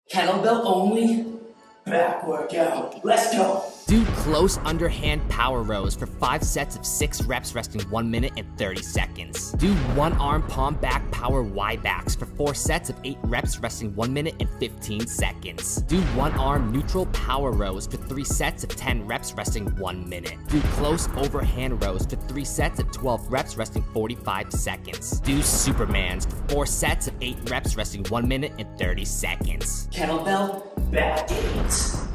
Kettlebell only, back workout. Let's go. Do close underhand power rows for 5 sets of 6 reps resting 1 minute and 30 seconds. Do one arm palm back power Y backs for 4 sets of 8 reps resting 1 minute and 15 seconds. Do one arm neutral power rows for 3 sets of 10 reps resting 1 minute. Do close overhand rows for 3 sets of 12 reps resting 45 seconds. Do Supermans for 4 sets of 8 reps resting 1 minute and 30 seconds. Kettlebell, back 8.